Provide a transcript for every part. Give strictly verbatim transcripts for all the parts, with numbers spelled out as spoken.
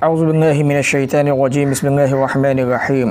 औज़ु बिल्लाहि मिनश्शैतानिर्रजीम बिस्मिल्लाहिर्रहमानिर्रहीम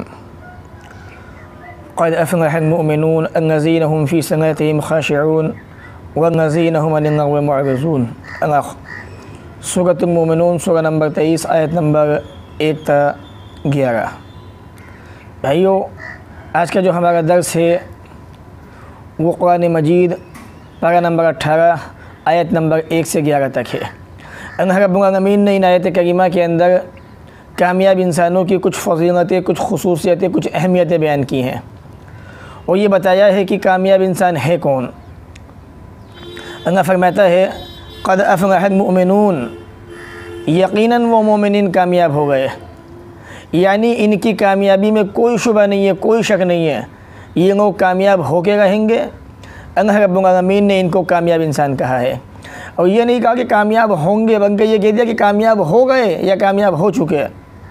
क़द अफ़लहल मुअमिनून अल्लज़ीना हुम फ़ी सलातिहिम ख़ाशिऊन वल्लज़ीना हुम अनिल लग़्वी मुअरिज़ून। सूरतुल मुमिनून सूरा नंबर तेईस आयत नंबर एक ता ग्यारह। भाइयों, आज का जो हमारा दर्स है वो कुरान मजीद पारा नंबर अठारह आयत नंबर एक से ग्यारह तक है। अल्लाह रब्बुल आलमीन ने इन आयत करीमा के अंदर कामयाब इंसानों की कुछ फ़ज़ीलतें, कुछ ख़ुसूसियतें, कुछ अहमियतें बयान की हैं और ये बताया है कि कामयाब इंसान है कौन। अल्लाह फरमाता है क़द अफ़लहल मुअमिनून, यकीनन वो मोमिनीन कामयाब हो गए, यानी इनकी कामयाबी में कोई शुबा नहीं है, कोई शक नहीं है, ये लोग कामयाब होके रहेंगे। अल्लाह रब्बुल आलमीन ने इनको कामयाब इंसान कहा है और ये नहीं कहा कि कामयाब होंगे, बल्कि ये कह दिया कि कामयाब हो गए या कामयाब हो चुके।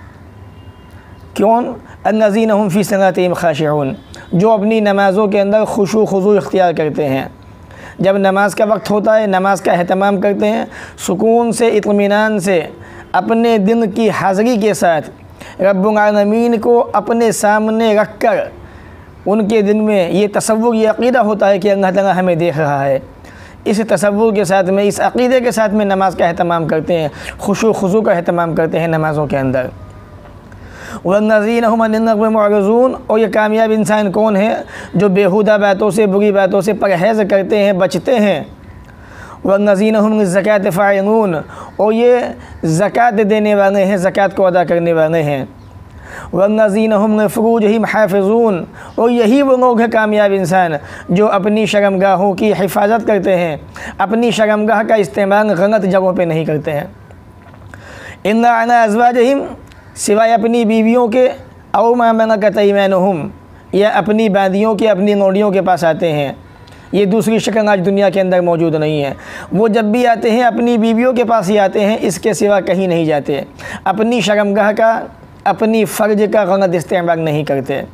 कौन? अल्लज़ीना हुम फ़ी सलातिहिम ख़ाशिऊन, जो अपनी नमाज़ों के अंदर खुशू खुज़ू इख्तियार करते हैं। जब नमाज का वक्त होता है, नमाज का एहतमाम करते हैं, सुकून से, इत्मीनान से, अपने दिन की हाज़िरी के साथ रब्बुल आलमीन को अपने सामने रख कर उनके दिन में ये तसव्वुर, ये अक़ीदा होता है कि अल्लाह ताला हमें देख रहा है। इस तसव्वुर के साथ में, इस अक़ीदे के साथ में नमाज का एहतमाम करते हैं, खुशू खुज़ू का एहतमाम करते हैं नमाज़ों के अंदर। वल्लज़ीना हुम अनिल लग़्वी मुअरिज़ून, और ये कामयाब इंसान कौन है? जो बेहुदा बातों से, बुरी बातों से परहेज़ करते हैं, बचते हैं। वल्लज़ीना हुम लिज़्ज़काति फ़ाइलून, और ये ज़कात देने वाले हैं, ज़कात को अदा करने वाले हैं। वल्लज़ीना हुम लिफ़ुरूजिहिम हाफ़िज़ून, और यही वो लोग हैं कामयाब इंसान जो अपनी शर्मगाहों की हिफाजत करते हैं, अपनी शर्मगाह का इस्तेमाल गलत जगहों पे नहीं करते हैं। इल्ला अला अज़वाजिहिम, सिवाय अपनी बीवियों के, औ मा मलकत अयमानुहुम, या अपनी बादियों के, अपनी नौड़ियों के पास आते हैं। ये दूसरी शक्ल आज दुनिया के अंदर मौजूद नहीं है। वो जब भी आते हैं अपनी बीवियों के पास ही आते हैं, इसके सिवा कहीं नहीं जाते। अपनी शर्मगाह का, अपनी फ़र्ज का गलत इस्तेमाल नहीं करते।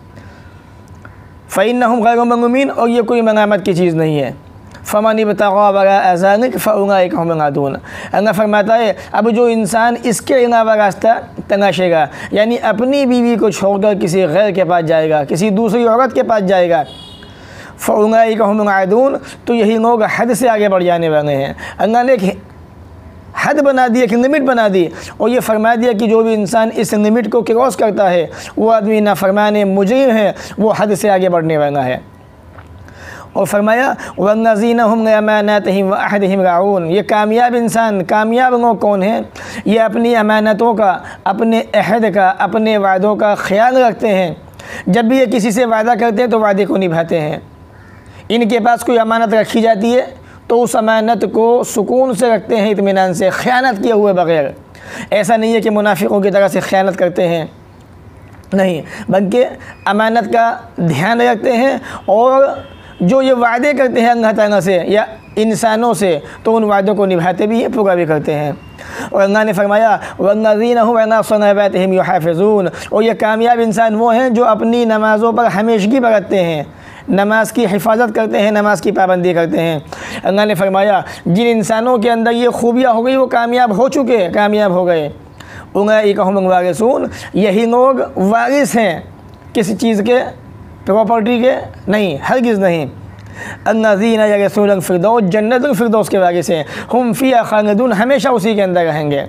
फ़इन्नहुम गैरु मलूमीन, और ये कोई मलामत की चीज़ नहीं है। फ़मन इब्तग़ा वराअ ज़ालिक फ़उलाइका हुमुल आदून। अल्लाह फरमाता है अब जो इंसान इसके अलावा रास्ता तलाशेगा, यानी अपनी बीवी को छोड़कर किसी गैर के पास जाएगा, किसी दूसरी औरत के पास जाएगा, फ़उलाइका हुमुल आदून, तो यही लोग हद से आगे बढ़ जाने वाले हैं। अल्लाह ने एक हद बना दी, एक लिमिट बना दी और ये फरमा दिया कि जो भी इंसान इस लिमिट को क्रॉस करता है वो आदमी नाफरमान मुजरिम है, वो हद से आगे बढ़ने वाला है। और फरमाया वल्लज़ीना हुम लिअमानातिहिम व अहदिहिम राऊन, ये कामयाब इंसान, कामयाब लोग कौन हैं? ये अपनी अमानतों का, अपने अहद का, अपने वादों का ख्याल रखते हैं। जब भी ये किसी से वादा करते हैं तो वादे को निभाते हैं। इनके पास कोई अमानत रखी जाती है तो उस अमानत को सुकून से रखते हैं, इत्मीनान से, ख़यानत किए हुए बग़ैर। ऐसा नहीं है कि मुनाफिकों की तरह से ख़यानत करते हैं, नहीं, बल्कि अमानत का ध्यान रखते हैं और जो ये वादे करते हैं अल्लाह ताला से या इंसानों से, तो उन वादों को निभाते भी हैं, पूरा भी करते हैं। और अल्लाह ने फरमाया वल्लज़ीना हुम अला सलावातिहिम युहाफ़िज़ून, और ये कामयाब इंसान वो हैं जो अपनी नमाज़ों पर हमेशगी बरतते हैं, नमाज की हिफाजत करते हैं, नमाज की पाबंदी करते हैं। अल्लाह ने फरमाया जिन इंसानों के अंदर ये खूबियाँ हो गई वो कामयाब हो चुके, कामयाब हो गए। उलाइका हुमुल वारिसून, यही लोग वारिस हैं किसी चीज़ के, प्रॉपर्टी के नहीं, हरगिज़ नहीं। अल्लज़ीना यरिसूनल फ़िरदौस, जन्नतुल फ़िरदौस के वारिस हैं। हुम फ़ीहा ख़ालिदून, हमेशा उसी के अंदर रहेंगे।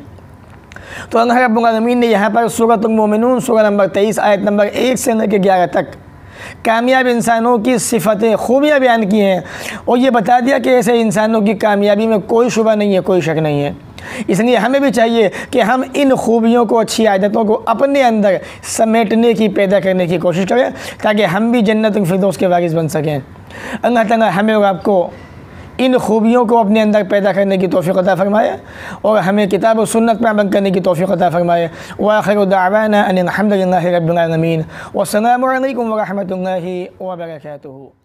तो अल्लाह रब्बुल आलमीन ने यहाँ पर सूरतुल मुमिनून सूरा नंबर तेईस आयत नंबर एक से लेकर ग्यारह तक कामयाब इंसानों की सिफ़तें, खूबियाँ बयान की हैं और ये बता दिया कि ऐसे इंसानों की कामयाबी में कोई शुबा नहीं है, कोई शक नहीं है। इसलिए हमें भी चाहिए कि हम इन खूबियों को, अच्छी आदतों को अपने अंदर समेटने की, पैदा करने की कोशिश करें ताकि हम भी जन्नतुल फ़िरदौस के वारिस बन सकें। अल्लाह ताला हमें और आपको इन खूबियों को अपने अंदर पैदा करने की तौफ़ीक़ अता फ़रमाए और हमें किताब और सुन्नत पर अमल करने की तौफ़ीक़ अता फ़रमाए। व आख़िरु दअवाना अनिल हम्दुलिल्लाहि रब्बिल आलमीन। वस्सलामु अलैकुम व रहमतुल्लाहि व बरकातुहू।